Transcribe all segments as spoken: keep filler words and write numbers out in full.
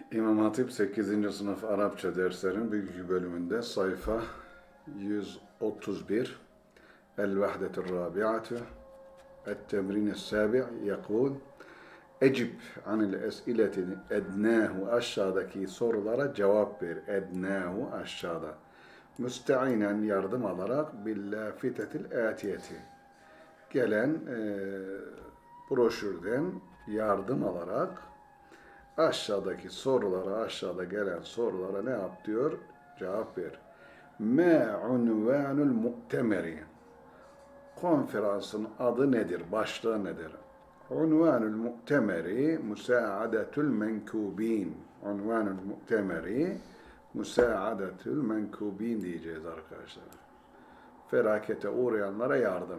İmam Hatip sekizinci sınıf Arapça derslerinin bugünkü bölümünde sayfa yüz otuz bir El-Vahdetur Rabi'atu El-Temrin Es-Sabi' yakul Ecib anil es'ileti ednâhu aşağıdaki sorulara cevap ver. Ednâhu aşağıda. Müsteinen yardım alarak billâfitetil âtiyeti. Gelen e, broşürden yardım alarak aşağıdaki sorulara, aşağıda gelen sorulara ne yap diyor? Cevap ver. Ma unvanul mu'temeri. Konferansın adı nedir? Başlığı nedir? Unvanul mu'temeri musaadetul menkubin. Unvanul mu'temeri musaadetul menkubin diyeceğiz arkadaşlar. Felakete uğrayanlara yardım.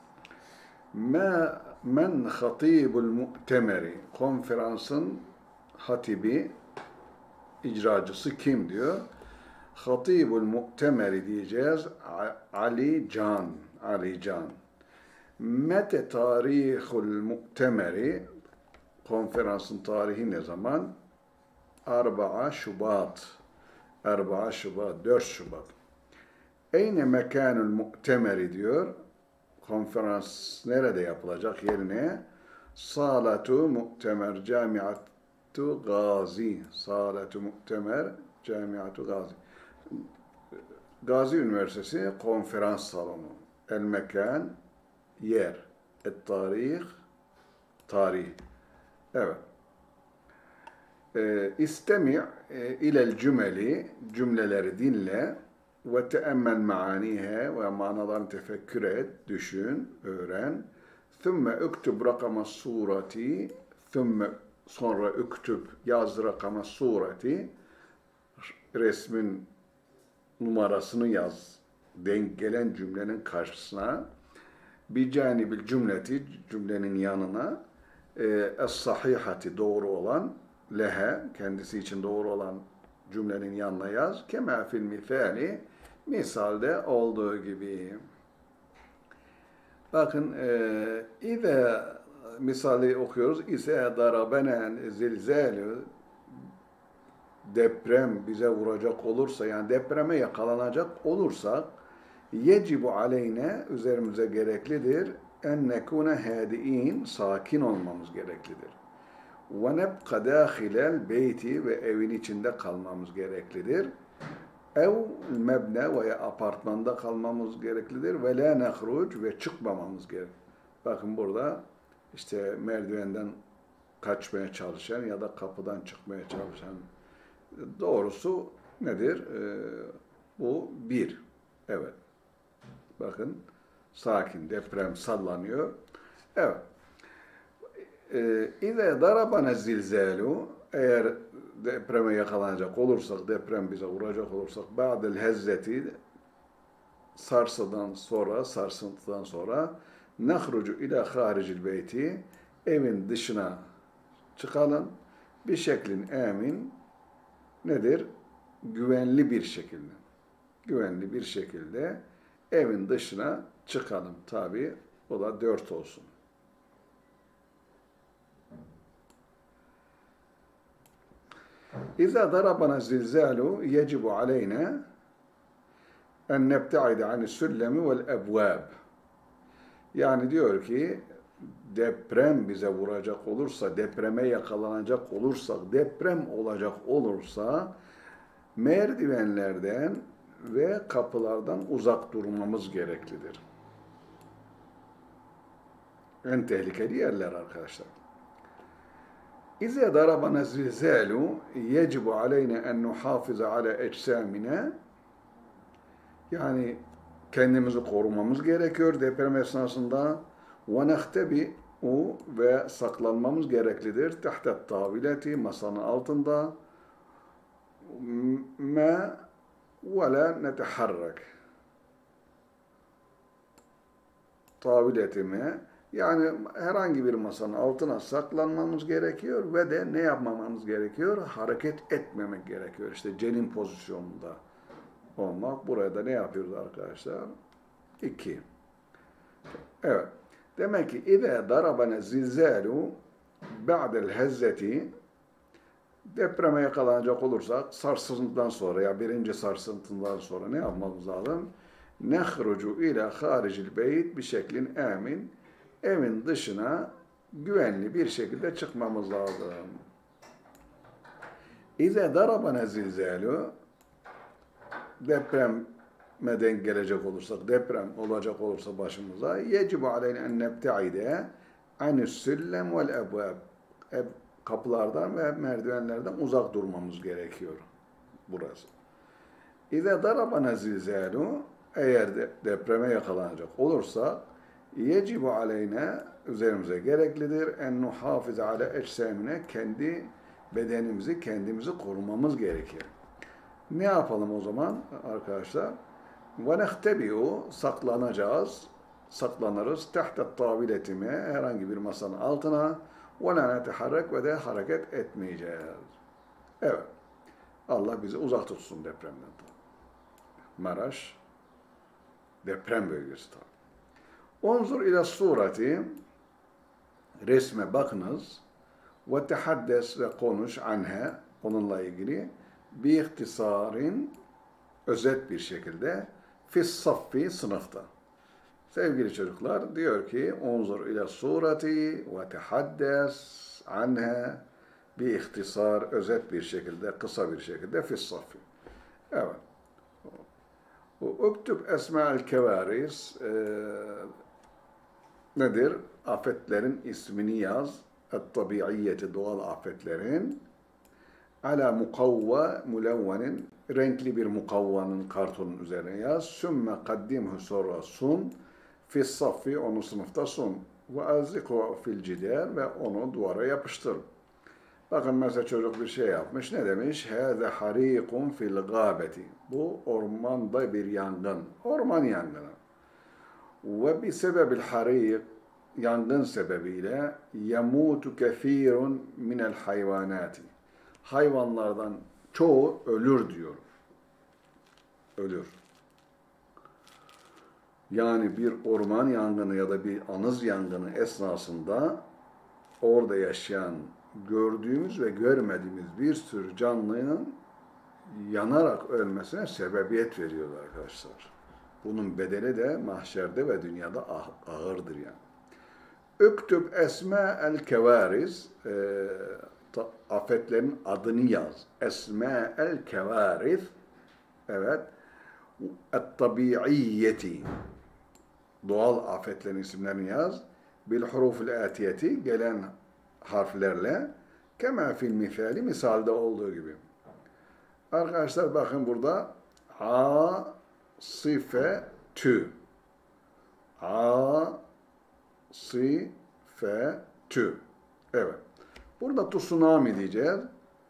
Ma men hatibul mu'temeri. Konferansın hatibi, icracısı kim diyor? Hatibul mu'temeri diyeceğiz. Ali Can. Ali Can. Mete tarihul mu'temeri. Konferansın tarihi ne zaman? Arba'a Şubat. Arba'a Şubat. dört Şubat. Eyne mekanul mu'temeri diyor. Konferans nerede yapılacak? Yerine Salatu Mu'temer Camiatu Gazi. Salatu Mu'temer Camiatu Gazi. Gazi Üniversitesi konferans salonu. El mekan yer. Et tarih tarih. Evet. E, İstemi' e, ilel cümeli cümleleri dinle ve teemmel maanihe ve manalarını tefekkür et, düşün, öğren. Thümme üktüb rakama sureti, thümme sonra üktüb yaz rakama sureti, resmin numarasını yaz, denk gelen cümlenin karşısına, bi canibil cümleti, cümlenin yanına, es-sahihati doğru olan, lehe, kendisi için doğru olan cümlenin yanına yaz. Kema fil misali, misalde olduğu gibi. Bakın, e, İze misali okuyoruz. İze darabenen zilzalü, deprem bize vuracak olursa, yani depreme yakalanacak olursak, yecibu aleyne, üzerimize gereklidir, en nekune hadiin, sakin olmamız gereklidir. Ve nebqa dâhilel beyti, ve evin içinde kalmamız gereklidir. Ev mebne veya apartmanda kalmamız gereklidir. Ve la nehruc, ve çıkmamamız gereklidir. Bakın burada işte merdivenden kaçmaya çalışan ya da kapıdan çıkmaya çalışan, doğrusu nedir? Ee, bu bir. Evet. Bakın sakin, deprem sallanıyor. Evet. İze darabana zilzalu, eğer depreme yakalanacak olursak, deprem bize vuracak olursak, ba'del hezzeti, sarsıdan sonra, sarsıntıdan sonra, nehrucu ila haricil beyti, evin dışına çıkalım, bir şeklin emin, nedir? Güvenli bir şekilde, güvenli bir şekilde evin dışına çıkalım. Tabi o da dört olsun. İza darabana zilzalu yecibu aleyna en nebta'ide anis-süllemi vel ebvab. Yani diyor ki, deprem bize vuracak olursa, depreme yakalanacak olursak, deprem olacak olursa, merdivenlerden ve kapılardan uzak durmamız gereklidir. En tehlikeli yerler arkadaşlar. İze darabana zilzalu yecibu aleyne en nuhafiza ala ecsamina, yani kendimizi korumamız gerekiyor deprem esnasında. Ve nehtebi'u, ve saklanmamız gereklidir. Tahtet tavileti, masanın altında. Ma ve la neteharrak. Tavileti mi? Yani herhangi bir masanın altına saklanmamız gerekiyor ve de ne yapmamamız gerekiyor? Hareket etmemek gerekiyor. İşte cenin pozisyonunda olmak. Burada ne yapıyoruz arkadaşlar? İki. Evet. Demek ki اِذَا دَرَبَنَ الزِّلْزَالُ بَعْدَ الْهَزَّةِ, Depreme yakalanacak olursak sarsıntıdan sonra ya birinci sarsıntıdan sonra ne yapmamız lazım? Nehrucu ile haricil beyt bir şeklin emin. Evin dışına güvenli bir şekilde çıkmamız lazım. İze darabana zilzalu depreme denk gelecek olursak, deprem olacak olursa başımıza yecibu aleyne en nebte'ide anüs-süllem vel ebvab kapılardan ve merdivenlerden uzak durmamız gerekiyor burası. İze darabana zilzalu eğer de depreme yakalanacak olursa yecibu aleyne üzerimize gereklidir en nuhafize ale ecsemine kendi bedenimizi kendimizi korumamız gerekir. Ne yapalım o zaman arkadaşlar? Ve nehtebi'u saklanacağız, saklanırız tahta tabiletime herhangi bir masanın altına ve la neteharrek ve de hareket etmeyeceğiz. Evet. Allah bizi uzak tutsun depremden. Maraş deprem bölgesi tabi. Onzur ila surati resme bakınız ve tehaddes ve konuş anha onunla ilgili bir ihtisarin özet bir şekilde fis saffi sınıfta. Sevgili çocuklar diyor ki onzur ila surati ve tehaddes anha bir ihtisar özet bir şekilde kısa bir şekilde fis saffi. Evet. Uktub esma'el kevaris e, nedir? Afetlerin ismini yaz. Et-tabiiyyeti doğal afetlerin ala mukavva mulevvenin renkli bir mukavvanın kartonun üzerine yaz. Sümme kaddimhu sonra sun fis saffi onu sınıfta sun ve azziku fil cider ve onu duvara yapıştır. Bakın mesela çocuk bir şey yapmış. Ne demiş? Hâze harîkun fil gâbeti. Bu ormanda bir yangın. Orman yangını. Ve bi sebebil harîk yangın sebebiyle yemutu kefîrun minel hayvanati. Hayvanlardan çoğu ölür diyor. Ölür. Yani bir orman yangını ya da bir anız yangını esnasında orada yaşayan gördüğümüz ve görmediğimiz bir sürü canlının yanarak ölmesine sebebiyet veriyor arkadaşlar. Bunun bedeli de mahşerde ve dünyada ağırdır yani. Üktüb esmâ'el kevâriz e, afetlerin adını yaz. Esmâ'el kevâriz evet et-tabiiyyeti doğal afetlerin isimlerini yaz. Bil hurufil atiyeti gelen harflerle kema fil misali misalde olduğu gibi. Arkadaşlar bakın burada a sife tü a sife tü evet. Burada tsunami diyeceğiz.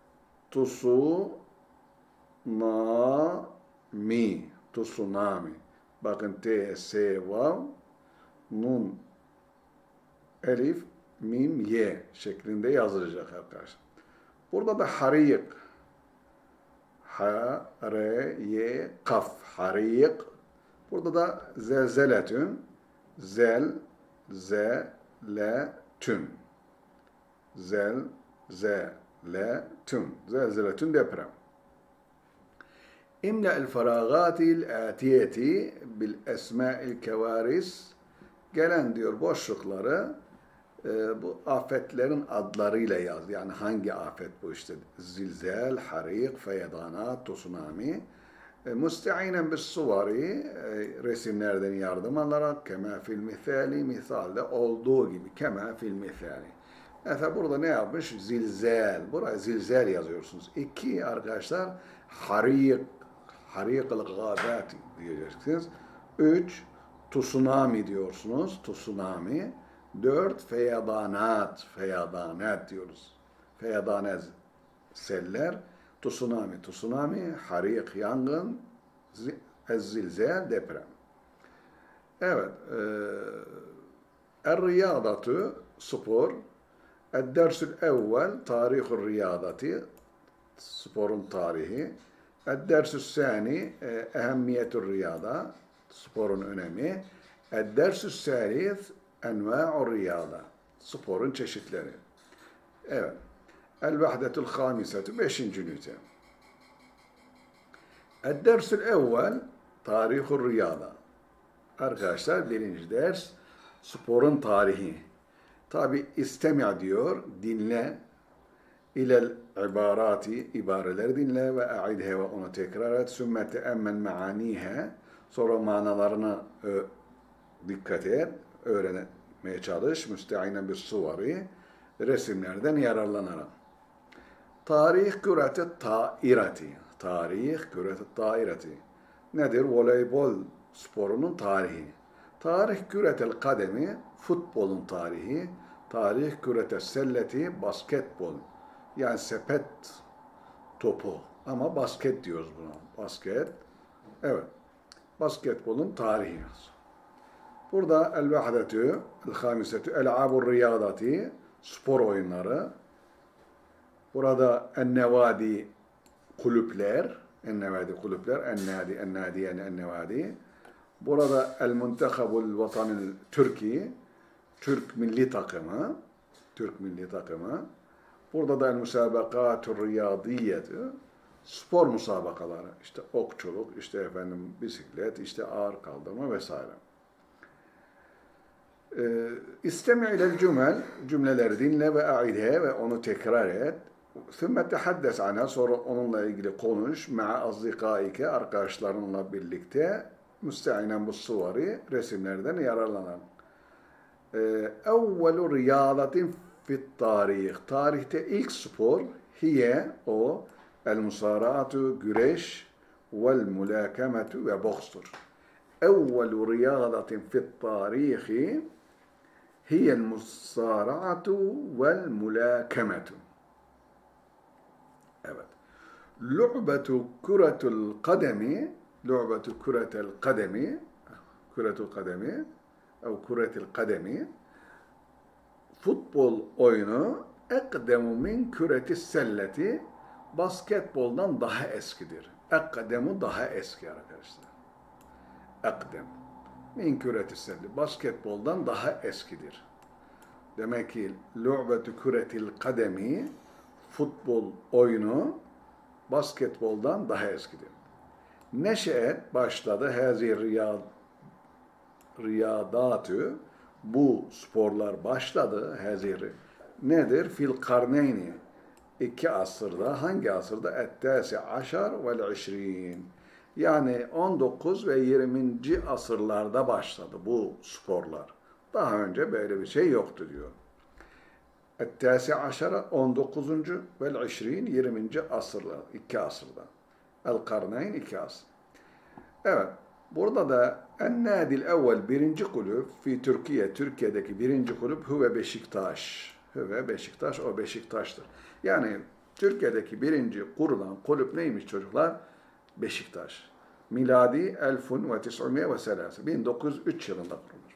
Tsunami tsunami bakın t s vav nun elif mim ye şeklinde yazılacak arkadaşlar. Burada da harik ha re ye kaf harik. Burada da zelzeletün zel ze le tün zel ze le tün zelzeletün deprem. İmla'el feragatil atiyeti bil esma'il kevaris gelen diyor boşlukları e, bu afetlerin adlarıyla yaz. Yani hangi afet bu işte? Zilzel, harik, feyedanat, tsunami. E, Müsteinen bis suvari e, resimlerden yardım alarak kema fil misali misalde olduğu gibi kema fil misali. Mesela burada ne yapmış? Zilzel. Buraya zilzel yazıyorsunuz. İki arkadaşlar harik harikal gâbâti diyeceksiniz. Üç tsunami diyorsunuz. Tsunami. Dört feyadanat. Feyadanat diyoruz. Feyadanat seller. Tsunami. Tsunami. Harik yangın. Ez-zilzel deprem. Evet. Er-riyadatu spor. Ed-dersül evvel tarihur riyadati sporun tarihi. Ed-dersü sani ehemmiyetur riyada sporun önemi. Ed-dersü salis enva'ur riyada sporun çeşitleri. Evet. El-Vahdetul Hamisetu beşinci ünite. El-Dersül Evvel Tarihur Riyada. Arkadaşlar birinci ders sporun tarihi. Tabi istemi' diyor, dinle. İlel ibarati, ibareleri dinle ve a'idhe ve onu tekrar et. Sümme teemmen me'anihe. Sonra manalarına ö, dikkat et, öğrenmeye çalış. Müsteinen bir suvari, resimlerden yararlanarak. Tarih kürete tairati. Tarih kürete tairati. Nedir? Voleybol sporunun tarihi. Tarih küretel kademi, futbolun tarihi. Tarih kürete selleti, basketbol. Yani sepet topu. Ama basket diyoruz buna. Basket. Evet. Basketbolun tarihi. Burada el-vahdetü, el-hamisetü, el-abur riyadati, spor oyunları. Burada en-nevadi kulüpler, en-nevadi kulüpler, en-nadi, en-nadi, yani en-nevadi. Burada el-muntekhabul vatanil Türkiye, Türk milli takımı, Türk milli takımı. Burada da el-musabakatur riyadiyeti, spor musabakaları, işte okçuluk, işte efendim bisiklet, işte ağır kaldırma vesaire. Ee, İstemi' ilel cümel, cümleleri dinle ve a'idhe ve onu tekrar et. Sümme tehaddes anha, sonra onunla ilgili konuş. Ma'a azdikaike, arkadaşlarınla birlikte. Müsteinen bu suvari, resimlerden yararlanan. Evvelu riyadatin fit tarih. Tarihte ilk spor, hiye, o, el musara'atu, güreş, vel mulakemetu ve bokstur. Evvelu riyadatin fit tarihi, hiye el musara'atu vel mulakemetu. Evet. Lu'betu kuretul kademi, lu'betu kuretel kademi, kuretul kademi, ev kuretil kademi, futbol oyunu ekdemu min küreti selleti, basketboldan daha eskidir. Ekdemu daha eski arkadaşlar. Ekdem. Min küreti selleti, basketboldan daha eskidir. Demek ki lu'betu kuretil kademi, futbol oyunu basketboldan daha eskidir. Neşe'et başladı. Hazir riyad, riyadatü, bu sporlar başladı. Hazir nedir? Fil karneyni, iki asırda. Hangi asırda? Ettâsi aşar vel işrin. Yani on dokuz ve yirminci asırlarda başladı bu sporlar. Daha önce böyle bir şey yoktu diyor. Ettâsi aşara on dokuzuncu vel işrin yirminci asırlar, iki asırda. El-Karneyn iki asır. Evet, burada da en-nadil evvel birinci kulüp fi Türkiye, Türkiye'deki birinci kulüp Huve Beşiktaş. Huve Beşiktaş, o Beşiktaş'tır. Yani Türkiye'deki birinci kurulan kulüp neymiş çocuklar? Beşiktaş. Miladi bin dokuz yüz üç yılında kurulmuş.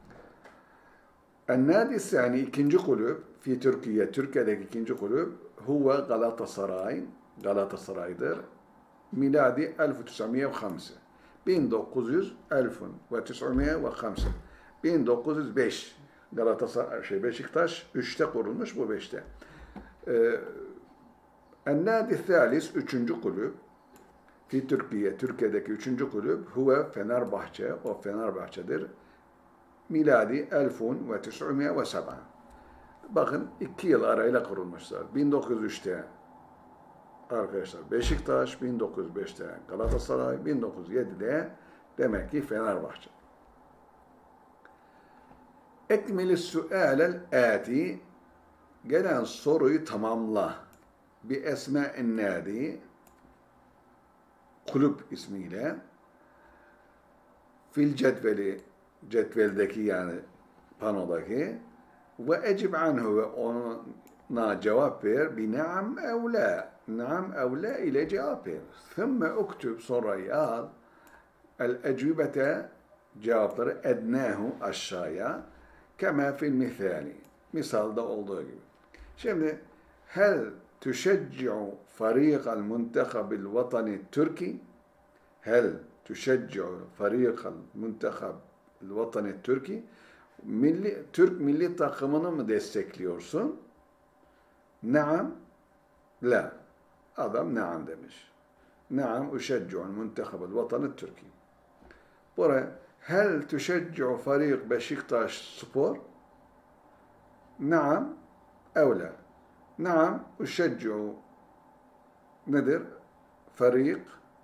En-nadi sani ikinci kulüp fi Türkiye, Türkiye'deki ikinci kulüp Huve Galatasaray, Galatasaray'dır. Miladi bin dokuz yüz beş. bin dokuz yüz beş Galatasaray, şey Beşiktaş üçte kurulmuş, bu beşte. Ee, En-nadi thalis üçüncü kulüp fi Türkiye, Türkiye'deki üçüncü kulüp Huve Fenerbahçe, o Fenerbahçe'dir. Miladi bin dokuz yüz yedi. Bakın iki yıl arayla kurulmuşlar. bin dokuz yüz üçte arkadaşlar Beşiktaş, bin dokuz yüz beşte Galatasaray, bin dokuz yüz yedide demek ki Fenerbahçe. Ekmili su'alel ati, gelen soruyu tamamla. Bir esme-en nadi, kulüp ismiyle, fil cetveli, cetveldeki yani panodaki, ve ecib anhu, ve ona cevap ver, bi na'am ev la, na'am ev la ile cevap ver. Thümme uktub, sonra yaz, el-ecübete, cevapları ednâhu, aşağıya, kema fil mithali, misalda olduğu gibi. Şimdi, hel tüşecci'u farîqal muntehabil vatani Türki, hel tüşecci'u farîqal muntehabil vatani Türki, milli, Türk milli takımını mı destekliyorsun? Naam, La. Adam naam demiş. Naam üşeccu'l muntehabel vatanı Türkiye. Buraya hel tüşeccu farik Beşiktaş Spor? Naam ev la. Naam üşeccu nedir? Farik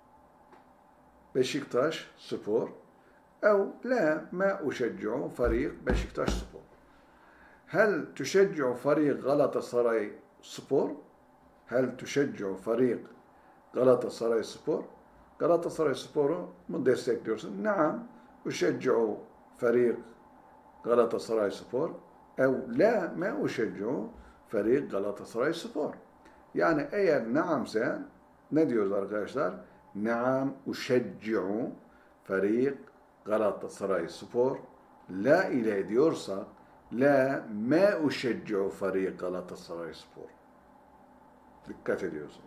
Beşiktaş Spor. Ev la ma üşeccu farik Beşiktaş Spor. Hel tüşeccu farik Galatasaray Spor? Hel tüşeccu farik Galatasaray Spor? Galatasaray Spor'u mu destekliyorsun? Naam, üşeccu farik Galatasaray Spor. Ev la ma üşeccu farik Galatasaray Spor. Yani eğer naamse ne diyoruz arkadaşlar? Naam üşeccu farik Galatasaray Spor. La ile diyorsa la ma üşeccu farik Galatasaray Spor. Dikkat ediyorsunuz.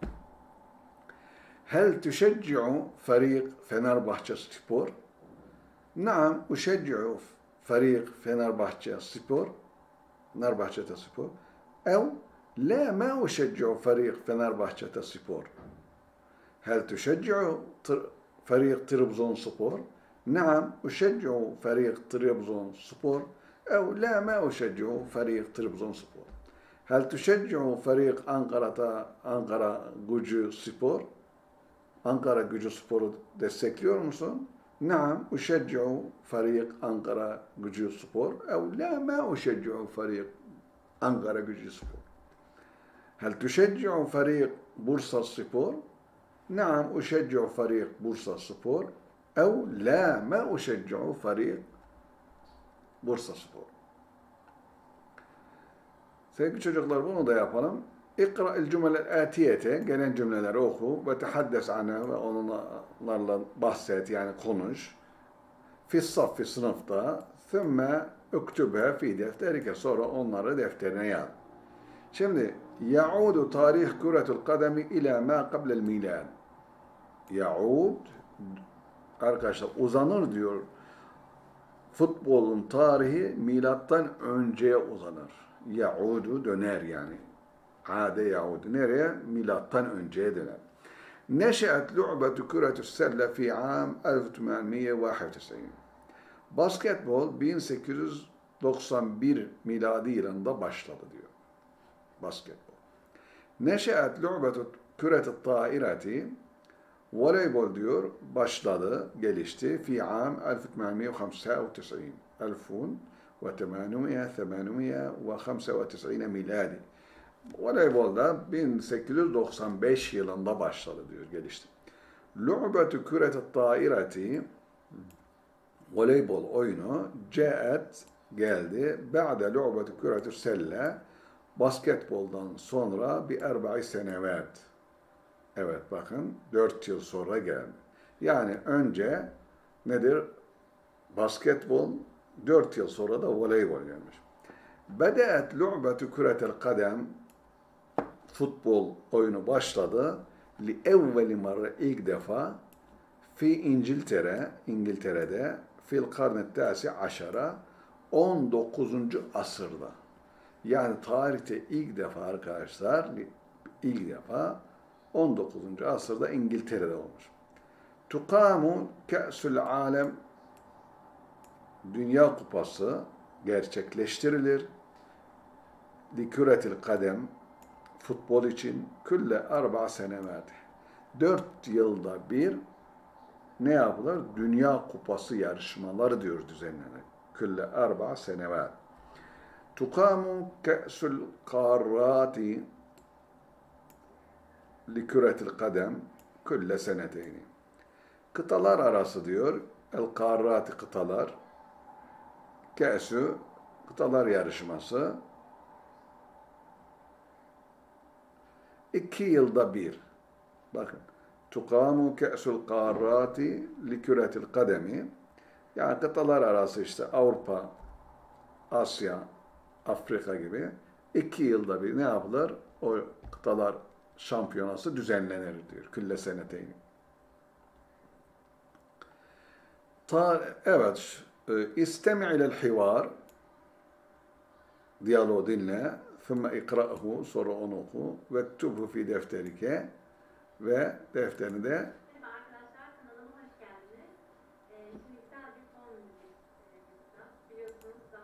Hel tüşeccu farik Fenerbahçe Spor? Naam, üşeccu farik Fenerbahçe Spor. Fenerbahçe Spor. Ev la ma üşeccu farik Fenerbahçe Spor. Hel tüşeccu farik Trabzon Spor? Naam, üşeccu farik Trabzon Spor. Ev la ma üşeccu farik Trabzon Spor. Hel tüşeccu farik Ankara'da Ankara Gücü Spor? Ankara Gücü Spor'u destekliyor musun? Naam, üşeccu farik Ankara Gücü Spor. Ev la ma üşeccu farik Ankara Gücü Spor. Hel tüşeccu farik Bursa Spor? Naam, üşeccu farik Bursa Spor. Ev la ma üşeccu farik Bursa Spor. Sevgili çocuklar, bunu da yapalım. İkra el cümleler atiyete, gelen cümleleri oku ve tehaddes anha ve onlarla bahset, yani konuş. Fis saffi, sınıfta. Thümme üktübhe fi defterike, sonra onları defterine yaz. Şimdi yaudu tarih küretul kademi ila ma qablel milad. Yaud, arkadaşlar, uzanır diyor. Futbolun tarihi milattan önceye uzanır. Yaudu döner yani. Ade yaudu. Nereye? Milattan önceye döner. Neşe'et lu'betu küretü selle fi am bin dokuz yüz doksan bir. Basketbol bin sekiz yüz doksan bir miladi yılında başladı diyor. Basketbol. Neşe'et lu'betu küretü taireti, voleybol diyor, başladı, gelişti. Fi am bin dokuz yüz doksan beş. bin sekiz yüz doksan beş miladi. Voleybolda bin sekiz yüz doksan beş yılında başladı diyor, gelişti. Lu'betu küreti taireti, voleybol oyunu, ce'et geldi. Ba'de lu'betu küreti selle, basketboldan sonra bir erba'i senevet. Evet, bakın, dört yıl sonra geldi. Yani önce nedir? Basketbol, dört yıl sonra da voleybol gelmiş. Bede'et lu'betu küretel kadem, futbol oyunu başladı. Li evveli marra, ilk defa fi İngiltere, İngiltere'de fil karnet tâsi aşara, on dokuzuncu asırda. Yani tarihte ilk defa arkadaşlar, ilk defa on dokuzuncu asırda İngiltere'de olmuş. Tukamu ke'sül alem, Dünya Kupası gerçekleştirilir. Li küretil kadem, futbol için külle arba senevet. Dört yılda bir ne yapılır? Dünya Kupası yarışmaları diyor, düzenlenir. Külle arba senevet. Tukamu ke'sül karrati li küretil kadem külle seneteyni. Kıtalar arası diyor. El karrati, kıtalar. Ke'sü, kıtalar yarışması. İki yılda bir. Bakın. Tukamu ke'sul karrati li küretil kademi. Yani kıtalar arası, işte Avrupa, Asya, Afrika gibi iki yılda bir ne yapılır? O kıtalar şampiyonası düzenlenir diyor. Külle seneteyni. Ta, evet. İstemi' ilel hivar, diyaloğu dinle. Thumma ikra'hu, sonra onu oku. Vektubhu fi defterike, ve defterinde Merhaba arkadaşlar, kanalıma hoş geldiniz. Ee, şimdi güzel bir fon müzik e, yapacağız. Biliyorsunuz da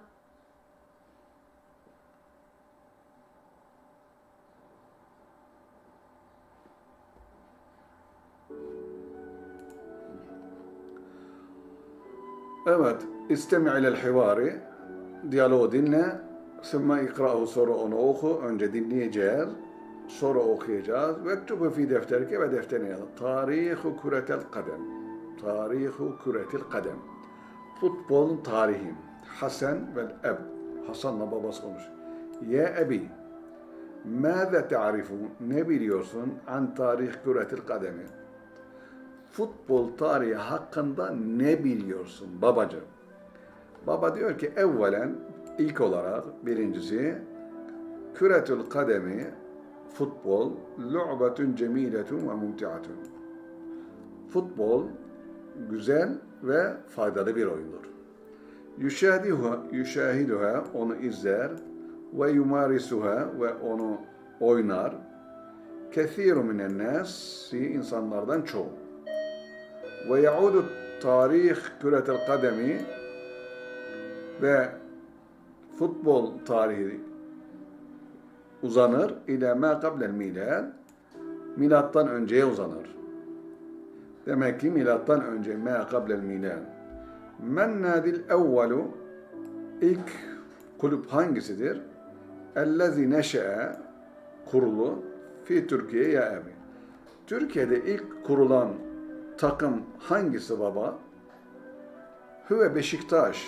evet, istemi' ilel hivari, diyaloğu dinle. Sümme ikra'hu, sonra onu oku. Önce dinleyeceğiz, sonra okuyacağız. Vektubu fi defterike, ve defterine yaz. Tarihu küretel kadem. Tarihu küretel kadem. Futbolun tarihi. Hasan vel eb. Hasan'la babası konuş. Ya ebi, mâze te'arifun? Ne biliyorsun an tarih küretel kademi? Futbol tarihi hakkında ne biliyorsun babacığım? Baba diyor ki evvelen, ilk olarak birincisi, küretül kademi, futbol, lu'betun cemiletun ve mumtiatun. Futbol güzel ve faydalı bir oyundur. Yüşahiduha, yüşahiduha, onu izler, ve yumarisuha, ve onu oynar. Kethiru minen nasi, insanlardan çoğu. Ve yaudu tarih küretel kademi, ve futbol tarihi uzanır ila ma qablel milad, milattan önceye uzanır. Demek ki milattan önce ma qablel milad. Men nadil evvelu, ilk kulüp hangisidir? Ellezî neşe'e, kurulu fi Türkiye ya ebi. Türkiye'de ilk kurulan takım hangisi baba? Hüve Beşiktaş.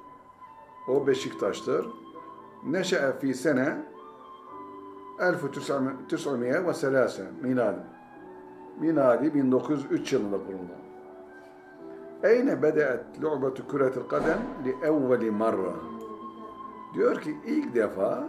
O Beşiktaş'tır. Neşe'e fi sene elf tis'umiye ve selâse miladi. Miladi bin dokuz yüz üç yılında kuruldu. Eyne bede'et lu'betu küretil kadem li evveli marra. Diyor ki ilk defa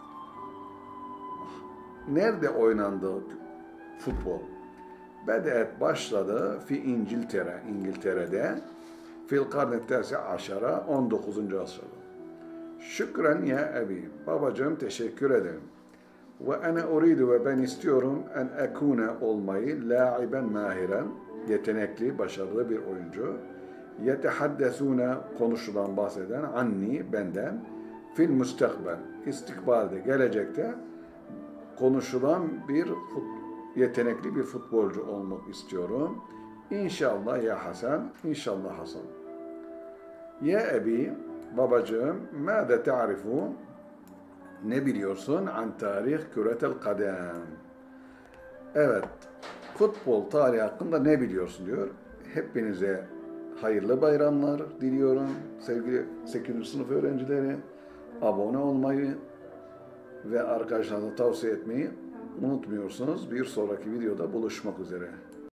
nerede oynandı futbol? Bede'et başladı fi İngiltere, İngiltere'de fil karnet tersi aşara, on dokuzuncu asırda. Şükran ya ebi, babacığım teşekkür ederim. Ve ene uridu, ve ben istiyorum en ekune olmayı la'iben mahiren, yetenekli, başarılı bir oyuncu. Yetehaddesune, konuşulan, bahseden, anni, benden, fil müstakbel, istikbalde, gelecekte konuşulan bir fut, yetenekli bir futbolcu olmak istiyorum. İnşallah ya Hasan, inşallah Hasan. Ya ebi, babacığım, mâde te'arifu, ne biliyorsun an tarih küretel kadem? Evet, futbol tarihi hakkında ne biliyorsun diyor. Hepinize hayırlı bayramlar diliyorum sevgili sekizinci sınıf öğrencileri. Abone olmayı ve arkadaşlarınıza tavsiye etmeyi unutmuyorsunuz. Bir sonraki videoda buluşmak üzere.